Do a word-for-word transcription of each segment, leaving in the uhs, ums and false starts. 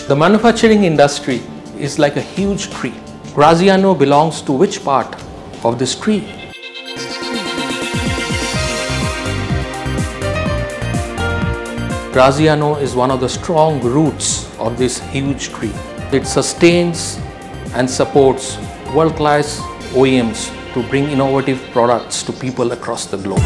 The manufacturing industry is like a huge tree. GRAZIANAO belongs to which part of this tree? GRAZIANAO is one of the strong roots of this huge tree. It sustains and supports world-class O E Ms to bring innovative products to people across the globe.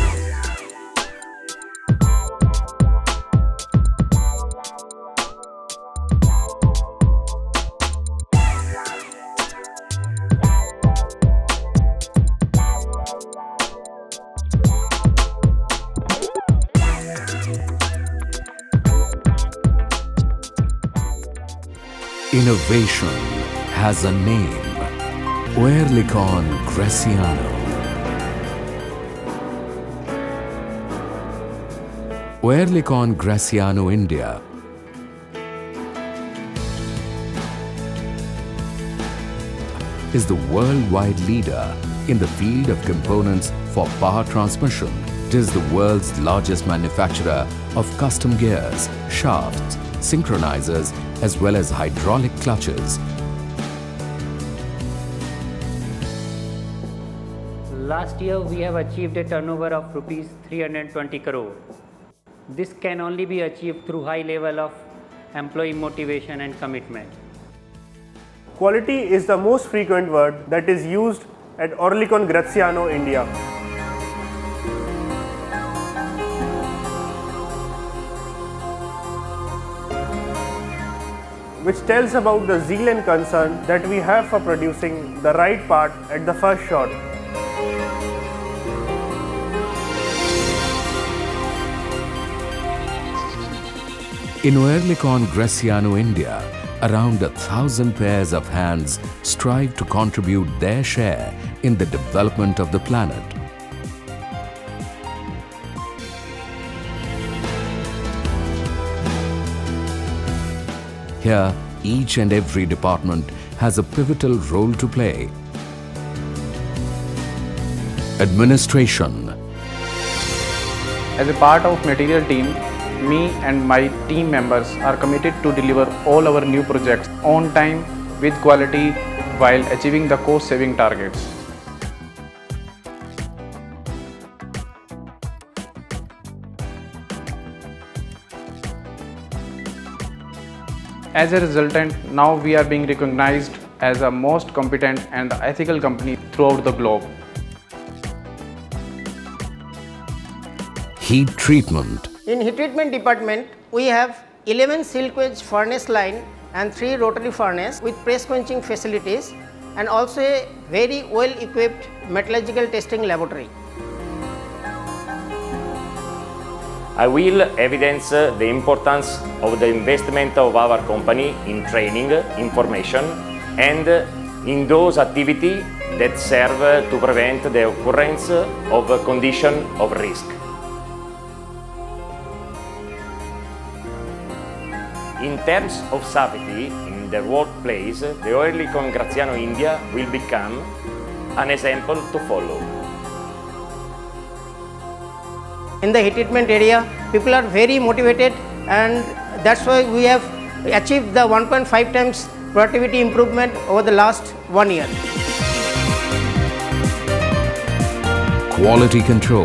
Innovation has a name, Oerlikon GRAZIANAO. Oerlikon GRAZIANAO India is the worldwide leader in the field of components for power transmission. It is the world's largest manufacturer of custom gears, shafts, synchronizers, as well as hydraulic clutches. Last year we have achieved a turnover of rupees three hundred twenty crore. This can only be achieved through high level of employee motivation and commitment. Quality is the most frequent word that is used at Oerlikon GRAZIANAO India. Which tells about the zeal and concern that we have for producing the right part at the first shot. In Oerlikon GRAZIANAO India, around a thousand pairs of hands strive to contribute their share in the development of the planet. Here, each and every department has a pivotal role to play. Administration. As a part of material team, me and my team members are committed to deliver all our new projects on time with quality while achieving the cost saving targets. As a resultant, now we are being recognized as a most competent and ethical company throughout the globe. Heat treatment. In heat treatment department, we have eleven silk wedge furnace line and three rotary furnace with press quenching facilities and also a very well equipped metallurgical testing laboratory. I will evidence the importance of the investment of our company in training, information, and in those activities that serve to prevent the occurrence of a condition of risk. In terms of safety in the workplace, the Oerlikon GRAZIANAO India will become an example to follow. In the heat treatment area, people are very motivated, and that's why we have achieved the one point five times productivity improvement over the last one year. Quality control.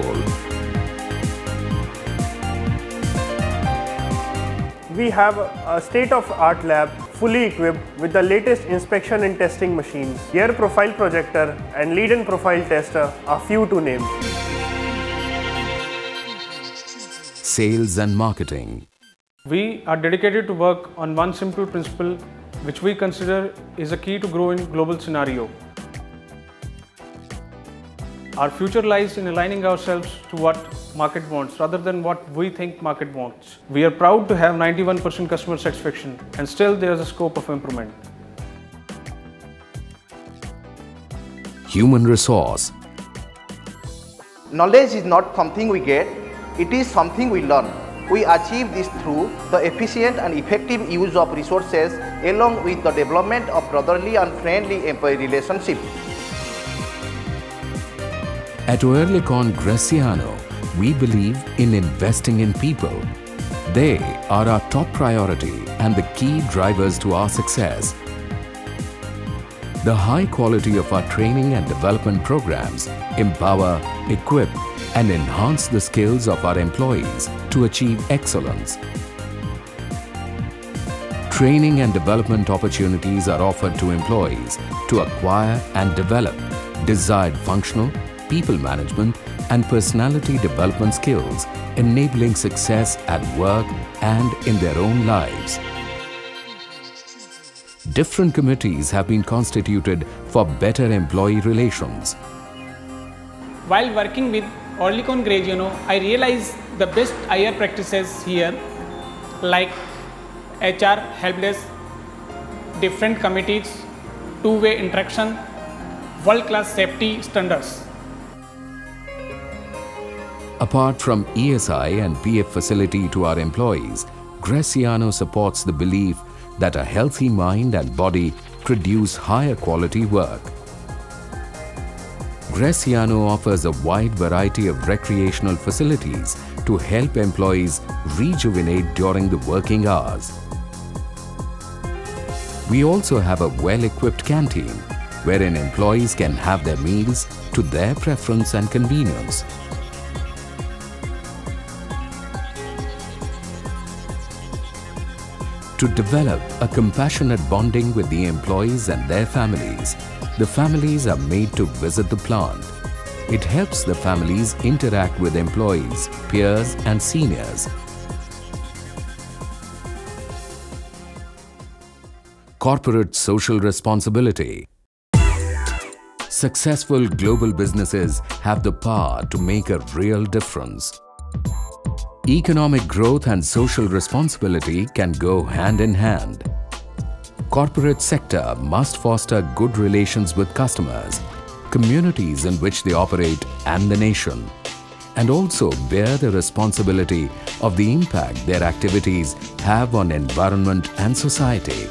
We have a state-of-art lab fully equipped with the latest inspection and testing machines, gear profile projector and lead and profile tester are few to name. Sales and marketing. We are dedicated to work on one simple principle which we consider is a key to grow in global scenario. Our future lies in aligning ourselves to what market wants rather than what we think market wants. We are proud to have ninety-one percent customer satisfaction, and still there is a scope of improvement. Human resource. Knowledge is not something we get, it is something we learn. We achieve this through the efficient and effective use of resources along with the development of brotherly and friendly employee relationship. At Oerlikon GRAZIANAO, we believe in investing in people. They are our top priority. and the key drivers to our success. The high quality of our training and development programs empower, equip, and enhance the skills of our employees to achieve excellence. Training and development opportunities are offered to employees to acquire and develop desired functional, people management, and personality development skills, enabling success at work and in their own lives. Different committees have been constituted for better employee relations. While working with Oerlikon GRAZIANAO, I realized the best I R practices here, like H R helpdesk, different committees, two-way interaction, world-class safety standards. Apart from E S I and P F facility to our employees, GRAZIANAO supports the belief that a healthy mind and body produce higher quality work. GRAZIANAO offers a wide variety of recreational facilities to help employees rejuvenate during the working hours. We also have a well-equipped canteen wherein employees can have their meals to their preference and convenience. To develop a compassionate bonding with the employees and their families, the families are made to visit the plant. It helps the families interact with employees, peers, and seniors. Corporate social responsibility. Successful global businesses have the power to make a real difference. Economic growth and social responsibility can go hand in hand. Corporate sector must foster good relations with customers, communities in which they operate, and the nation, and also bear the responsibility of the impact their activities have on environment and society.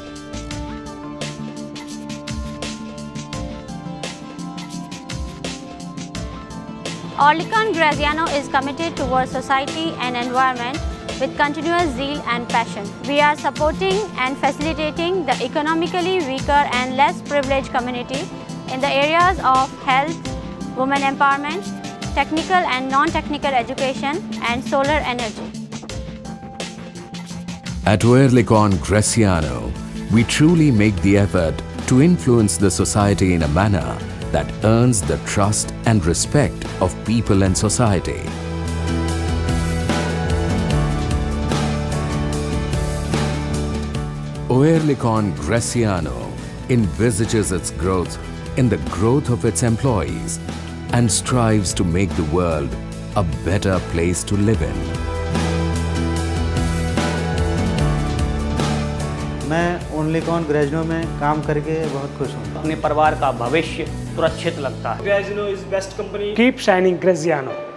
Oerlikon GRAZIANAO is committed towards society and environment with continuous zeal and passion. We are supporting and facilitating the economically weaker and less privileged community in the areas of health, women empowerment, technical and non-technical education, and solar energy. At Oerlikon GRAZIANAO, we truly make the effort to influence the society in a manner that earns the trust and respect of people and society. Oerlikon GRAZIANAO envisages its growth in the growth of its employees and strives to make the world a better place to live in. मैं ओर्लिकॉन ग्रेजियानो में काम करके बहुत खुश हूँ। अपने परिवार का भविष्य सुरक्षित लगता है। GRAZIANAO is best company. Keep shining, GRAZIANAO.